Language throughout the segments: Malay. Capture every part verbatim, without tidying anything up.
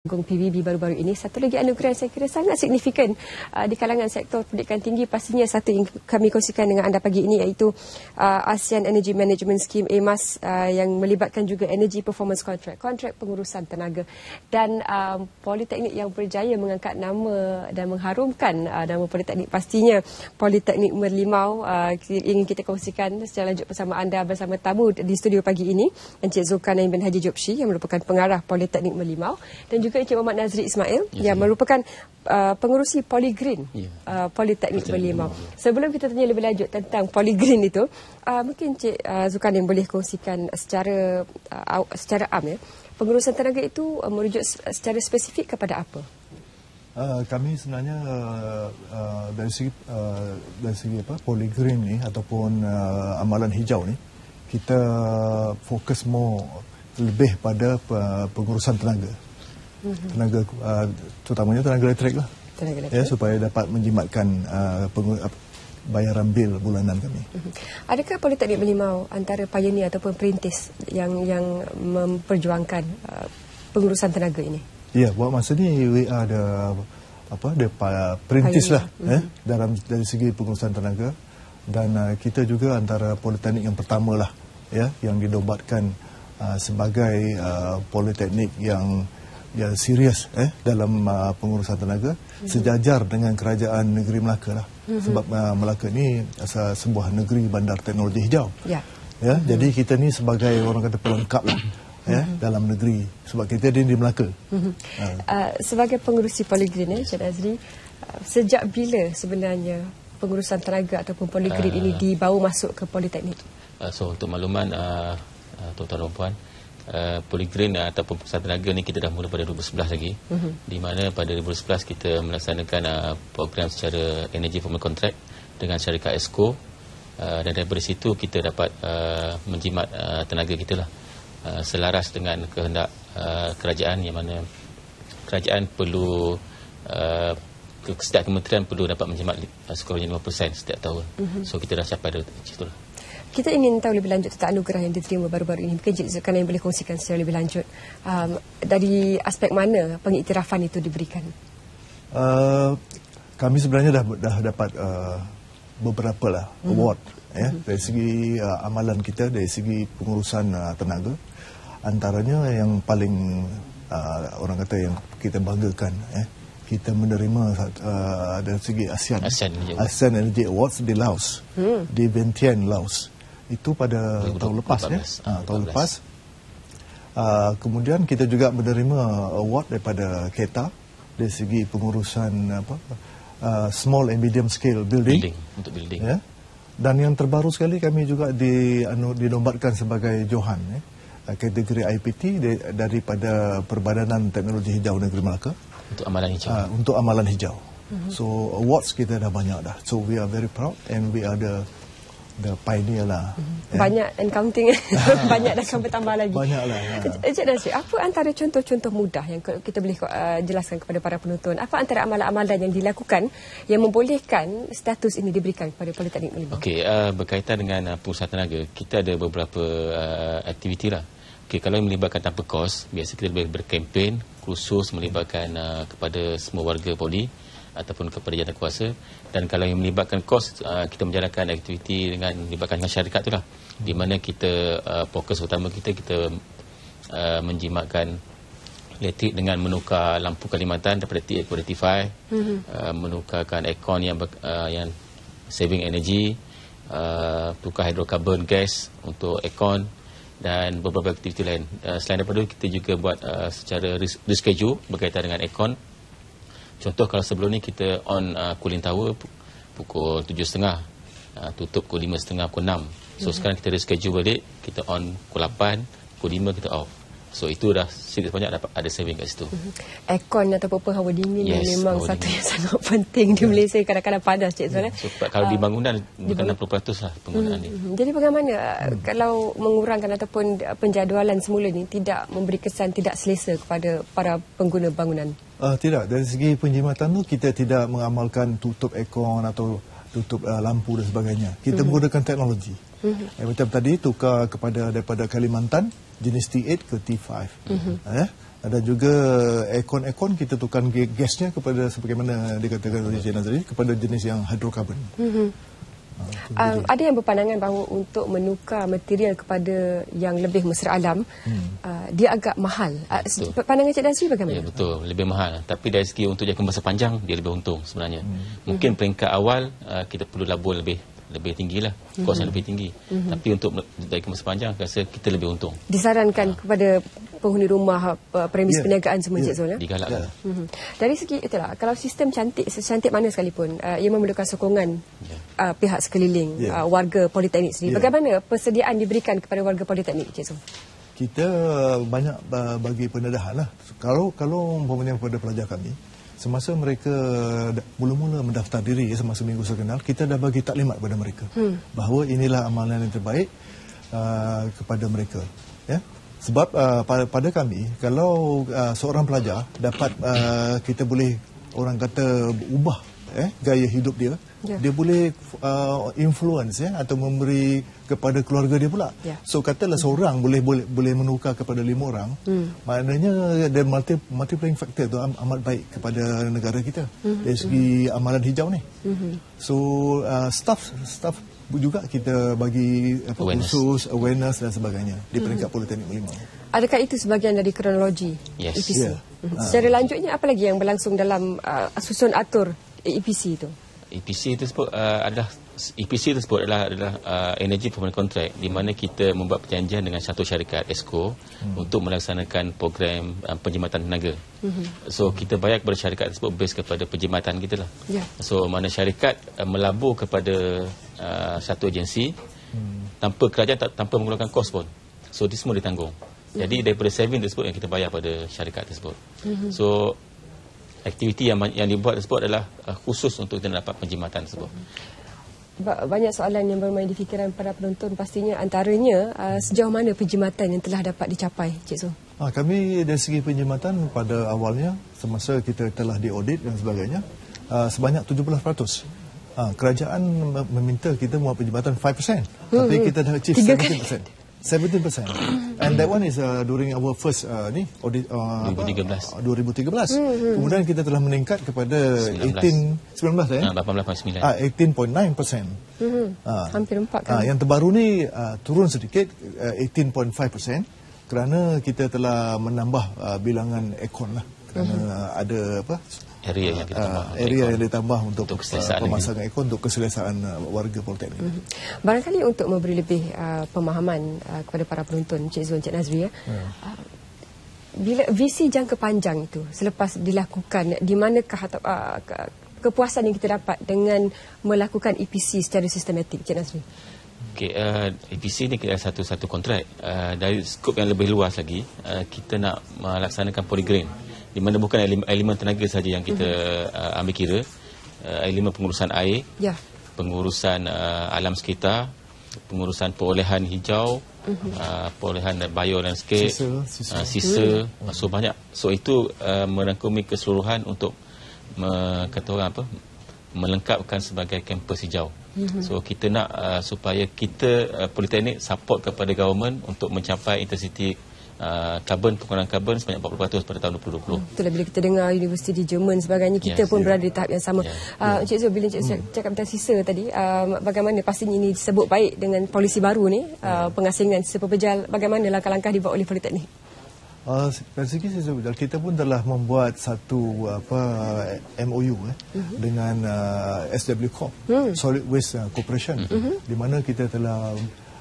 P V B baru-baru ini. Satu lagi anugerah saya kira sangat signifikan uh, di kalangan sektor pendidikan tinggi. Pastinya satu yang kami kongsikan dengan anda pagi ini iaitu uh, ASEAN Energy Management Scheme A M A S uh, yang melibatkan juga Energy Performance Contract, kontrak pengurusan tenaga. Dan um, Politeknik yang berjaya mengangkat nama dan mengharumkan uh, nama Politeknik, pastinya Politeknik Merlimau. Uh, ingin kita kongsikan secara lanjut bersama anda bersama tamu di studio pagi ini, Encik Zulkarnain bin Haji Jobshi yang merupakan pengarah Politeknik Merlimau, dan juga Encik Muhammad Nazri Ismail ya, yang merupakan uh, pengerusi Polygreen ya. uh, Politeknik Merlimau. Sebelum kita tanya lebih lanjut tentang Polygreen itu, uh, mungkin Encik uh, Zulkarnain boleh kongsikan secara uh, secara am ya, pengurusan tenaga itu uh, merujuk secara spesifik kepada apa? Uh, kami sebenarnya uh, uh, dari segi uh, dari segi apa Polygreen ni ataupun uh, amalan hijau ni, kita fokus more lebih pada uh, pengurusan tenaga. Tenaga uh, terutamanya tenaga elektrik lah, tenaga elektrik. Ya, supaya dapat menjimatkan uh, bayaran bil bulanan kami. Adakah Politeknik Merlimau antara pioneer ataupun perintis yang yang memperjuangkan uh, pengurusan tenaga ini? Ya, buat masa ni we are the apa the perintis lah mm-hmm. eh, dalam dari segi pengurusan tenaga, dan uh, kita juga antara politeknik yang pertama lah ya yang dinombatkan uh, sebagai uh, politeknik yang ya serius eh dalam uh, pengurusan tenaga, mm-hmm. sejajar dengan kerajaan negeri Melaka lah, mm-hmm. sebab uh, Melaka ni asal sebuah negeri bandar teknologi hijau ya, ya mm-hmm. jadi kita ni sebagai orang kata pelengkap lah ya mm-hmm. dalam negeri, sebab kita di Melaka. mm-hmm. uh. Uh, sebagai pengurusi Polygreen eh, Encik Nazri, uh, sejak bila sebenarnya pengurusan tenaga ataupun Polygreen uh, ini dibawa masuk ke Politeknik? Uh, so untuk makluman uh, uh, tuan-tuan dan puan, Uh, Polygreen uh, ataupun pengurusan tenaga ni kita dah mula pada dua ribu sebelas lagi, uh-huh. di mana pada dua ribu sebelas kita melaksanakan uh, program secara Energy Performance Contract dengan syarikat ESCO, uh, dan daripada situ kita dapat uh, menjimat uh, tenaga kita lah, uh, selaras dengan kehendak uh, kerajaan, yang mana kerajaan perlu uh, setiap kementerian perlu dapat menjimat uh, sekurang-kurangnya lima peratus setiap tahun. uh-huh. So kita dah capai dari situ lah. Kita ingin tahu lebih lanjut tentang anugerah yang diterima baru-baru ini. Mungkin Encik Zulkarnain boleh kongsikan secara lebih lanjut um, dari aspek mana pengiktirafan itu diberikan? Uh, kami sebenarnya dah dah dapat uh, beberapa lah mm-hmm. award ya, mm-hmm. dari segi uh, amalan kita, dari segi pengurusan uh, tenaga. Antaranya yang paling uh, orang kata yang kita banggakan eh, kita menerima uh, dari segi ASEAN ASEAN, ASEAN Energy Awards di Laos, hmm. di Vientiane, Laos. Itu pada tahun lepas ya, ha, tahun lepas. Uh, kemudian kita juga menerima award daripada K E T A dari segi pengurusan apa uh, small and medium scale building, building untuk building. Ya. Dan yang terbaru sekali kami juga di anu dinombatkan sebagai Johan ya, kategori I P T de, daripada Perbadanan Teknologi Hijau Negeri Melaka. Untuk amalan hijau. Uh, untuk amalan hijau. Mm-hmm. So awards kita dah banyak dah. So we are very proud and we are the the pioneer lah. Mm-hmm. Banyak and counting. Banyak dah akan bertambah lagi. Banyak lah. Encik Nazri, apa antara contoh-contoh mudah yang kita boleh uh, jelaskan kepada para penonton? Apa antara amalan-amalan yang dilakukan yang membolehkan status ini diberikan kepada Politeknik Merlimau? Okey, uh, berkaitan dengan uh, pengurusan tenaga, kita ada beberapa uh, aktiviti lah. Okay, kalau yang melibatkan tanpa kos, biasa kita lebih berkempen khusus melibatkan uh, kepada semua warga Poli ataupun kepada jawatan kuasa. Dan kalau yang melibatkan kos, uh, kita menjalankan aktiviti dengan melibatkan dengan syarikat tu lah, di mana kita uh, fokus utama kita kita uh, menjimatkan elektrik dengan menukar lampu Kalimantan daripada T eight kepada T five, mm-hmm. uh, menukarkan aircon yang uh, yang saving energy, uh, tukar hidrokarbon gas untuk aircon, dan beberapa aktiviti lain. Uh, selain daripada itu, kita juga buat uh, secara reschedule berkaitan dengan aircon. Contoh kalau sebelum ni kita on uh, cooling tower pukul tujuh tiga puluh, uh, tutup pukul lima tiga puluh, pukul enam. So mm-hmm. sekarang kita reschedule balik, kita on pukul lapan, pukul lima kita off. So itu dah sedikit banyak dapat ada saving kat situ. Mm-hmm. Aircon ataupun hawa dingin yes, memang satu dingin. Yang sangat penting di Malaysia, kadang-kadang panas, Cik Zul. Yeah. So, kalau uh, di bangunan bukan enam puluh peratus lah penggunaan mm-hmm. ni. Jadi bagaimana mm. kalau mengurangkan ataupun penjadualan semula ni tidak memberi kesan tidak selesa kepada para pengguna bangunan? Uh, tidak, dari segi penjimatan tu kita tidak mengamalkan tutup aircon atau tutup uh, lampu dan sebagainya. Kita mm-hmm. menggunakan teknologi. Mm-hmm. Eh, macam tadi tukar kepada daripada Kalimantan jenis T eight ke T five. Mm-hmm. Eh, Dan juga aircon-aircon kita tukar gasnya kepada sebagaimana dikatakan oleh Encik Nazri kepada jenis yang hidrokarbon. Mm-hmm. Uh, ada yang berpandangan bahawa untuk menukar material kepada yang lebih mesra alam, hmm. uh, dia agak mahal. Uh, pandangan Encik Nazri bagaimana? Ya, betul, lebih mahal. Tapi dari segi untuk jangka masa panjang, dia lebih untung sebenarnya. Hmm. Mungkin peringkat awal, uh, kita perlu labur lebih lebih tinggi lah, kos yang lebih tinggi. Mm-hmm. Tapi untuk dari masa panjang, rasa kita lebih untung. Disarankan ha. kepada penghuni rumah, premis yeah. perniagaan semua, Encik yeah. Zul. Ya? Digalakkan. Yeah. Mm-hmm. Dari segi, itulah, kalau sistem cantik, secantik mana sekalipun, uh, ia memerlukan sokongan yeah. uh, pihak sekeliling, yeah. uh, warga politeknik sendiri. Yeah. Bagaimana persediaan diberikan kepada warga politeknik, Encik Zul? Kita banyak bagi pendedahan lah. Kalau, kalau umpamanya kepada pelajar kami, semasa mereka mula-mula mendaftar diri semasa minggu sekenal, kita dah bagi taklimat kepada mereka hmm. bahawa inilah amalan yang terbaik uh, kepada mereka. Ya? Sebab uh, pada, pada kami, kalau uh, seorang pelajar dapat uh, kita boleh orang kata ubah eh, gaya hidup dia, yeah. dia boleh uh, influence ya, atau memberi kepada keluarga dia pula. Yeah. So katalah hmm. seorang boleh boleh boleh menukar kepada lima orang, hmm. maknanya ada multi multiplying factor tu amat baik kepada negara kita hmm. dari segi hmm. amalan hijau ni. Hmm. So uh, staff staff juga kita bagi apa, awareness. khusus awareness dan sebagainya di peringkat hmm. Politeknik Merlimau. Adakah itu sebahagian dari kronologi yes. E P C? Yeah. Hmm. Secara lanjutnya apa lagi yang berlangsung dalam uh, susun atur E P C itu? E P C tersebut uh, adalah E P C tersebut adalah adalah uh, Energy Permanent Contract, di mana kita membuat perjanjian dengan satu syarikat ESCO hmm. untuk melaksanakan program uh, penjimatan tenaga. Hmm. So kita bayar kepada syarikat tersebut base kepada penjimatan kita lah. Yeah. So mana syarikat uh, melabur kepada uh, satu agensi hmm. tanpa kerajaan tanpa menggunakan kos pun. So itu semua ditanggung. Hmm. Jadi daripada saving tersebut yang kita bayar pada syarikat tersebut. Hmm. So aktiviti yang yang dibuat tersebut adalah uh, khusus untuk kita dapat penjimatan tersebut. Banyak soalan yang bermain di fikiran para penonton, pastinya antaranya uh, sejauh mana penjimatan yang telah dapat dicapai, Cik Zul? Ha, kami dari segi penjimatan pada awalnya semasa kita telah diaudit dan sebagainya uh, sebanyak tujuh belas peratus. Ha, kerajaan meminta kita buat penjimatan lima peratus, hmm, tapi kita dah achieve tujuh belas peratus. tujuh belas peratus. And that one is uh, during our first uh, ni audit uh, dua ribu tiga belas. dua ribu tiga belas. Hmm. Kemudian kita telah meningkat kepada sembilan belas eh? lapan belas perpuluhan sembilan. Ah, lapan belas perpuluhan sembilan peratus. Hmm. Ah. Hampir empat kali. Ah, yang terbaru ni uh, turun sedikit uh, lapan belas perpuluhan lima peratus kerana kita telah menambah uh, bilangan aircon lah. Kerana hmm. uh, ada apa? Area yang kita tambah, uh, area yang ditambah untuk, untuk uh, pemasangan aircon untuk keselesaan uh, warga politeknik. Mm-hmm. Barangkali untuk memberi lebih uh, pemahaman uh, kepada para penonton, Cik Zul, Cik Nazri, ya. Yeah. Uh, bila visi jangka panjang itu selepas dilakukan, di manakah uh, kepuasan yang kita dapat dengan melakukan E P C secara sistematik, Cik Nazri? Okay, uh, E P C ni kita ada satu-satu kontrak. Uh, dari skop yang lebih luas lagi, uh, kita nak melaksanakan polygrain, di mana bukan elemen, elemen tenaga saja yang kita uh-huh. uh, ambil kira, uh, elemen pengurusan air, yeah. pengurusan uh, alam sekitar, pengurusan perolehan hijau, uh-huh. uh, perolehan biolandscape, sisa, sisa. Uh, sisa uh-huh. so banyak. So itu uh, merangkumi keseluruhan untuk me, kata orang apa, melengkapkan sebagai kampus hijau. Uh-huh. So kita nak uh, supaya kita uh, politeknik support kepada government untuk mencapai intensity Uh, karbon, pengurangan karbon sebanyak empat puluh peratus pada tahun dua ribu dua puluh. Hmm, itulah bila kita dengar universiti di Jerman sebagainya, kita yes, pun yeah. berada di tahap yang sama. Yeah. Uh, yeah. Encik Zul, bila Encik Zul hmm. cakap tentang sisa tadi, uh, bagaimana pastinya ini disebut baik dengan polisi baru ni, uh, yeah. pengasingan sisa pepejal, bagaimana langkah-langkah dibuat oleh politeknik? Uh, dari segi sisa pepejal, kita pun telah membuat satu apa M O U eh, uh-huh. dengan uh, S W Corp, hmm. Solid Waste Corporation, uh-huh. di mana kita telah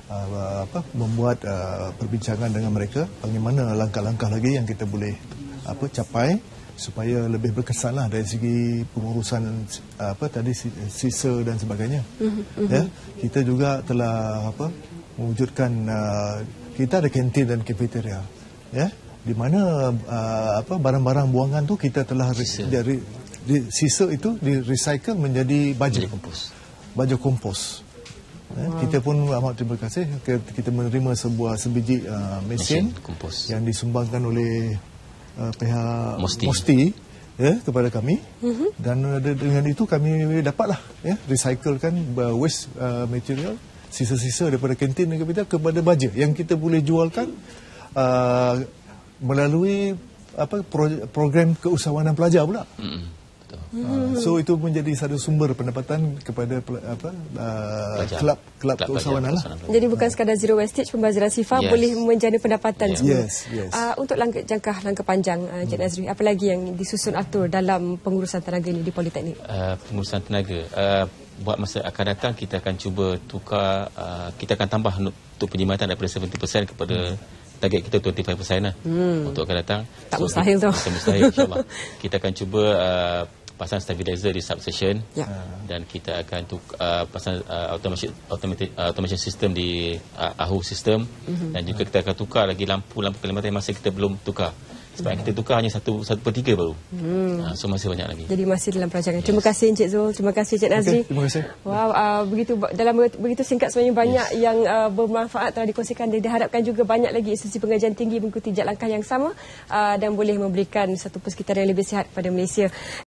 Uh, apa, membuat uh, perbincangan dengan mereka bagaimana langkah-langkah lagi yang kita boleh apa capai supaya lebih berkesan lah dari segi pengurusan uh, apa tadi sisa dan sebagainya. Mm-hmm. Ya, kita juga telah apa mewujudkan uh, kita ada kantin dan kafeteria, ya, di mana uh, apa barang-barang buangan tu kita telah sisa. dari di, sisa itu di recycle menjadi baja kompos. Baja kompos. Wow. Kita pun amat terima kasih, kita menerima sebuah sebiji uh, mesin, mesin yang disumbangkan oleh uh, pihak Mosti, Mosti ya, kepada kami, uh-huh. dan uh, dengan itu kami dapatlah ya, recyclekan uh, waste uh, material, sisa-sisa daripada kantin dan kita kepada baja yang kita boleh jualkan uh, melalui apa pro, program keusahawanan pelajar pula. Mm-hmm. Uh, so itu menjadi satu sumber pendapatan kepada apa uh, kelab kelab keusahawanan lah. Jadi bukan sekadar zero wastage, pembaziran sifar yes. boleh menjana pendapatan yeah. semua. Yes, yes. Uh, untuk langkah jangka langkah panjang, uh, Encik Nazri, apa lagi yang disusun atur dalam pengurusan tenaga ini di Politeknik? Uh, pengurusan tenaga, uh, buat masa akan datang kita akan cuba tukar, uh, kita akan tambah untuk perkhidmatan daripada tujuh puluh peratus kepada hmm. target kita dua puluh lima peratus lah hmm. untuk akan datang. Tak so, mustahil tu. Tak mustahil, insyaAllah. Kita akan cuba uh, pasang stabilizer di substation ya. Dan kita akan tuk, uh, pasang uh, automation, automatic, uh, automation system di uh, A H U system mm-hmm. dan juga kita akan tukar lagi lampu-lampu kelimatan yang masih kita belum tukar. Sebab mm-hmm. kita tukar hanya satu satu per tiga baru. Mm. Uh, so masih banyak lagi. Jadi masih dalam perancangan. Yes. Terima kasih Encik Zul, terima kasih Encik Nazri. Okay, terima kasih. Wow, uh, begitu dalam begitu singkat sebenarnya banyak yes. yang uh, bermanfaat telah dikongsikan dan diharapkan juga banyak lagi institusi pengajian tinggi mengikuti langkah yang sama uh, dan boleh memberikan satu persekitaran yang lebih sihat kepada Malaysia.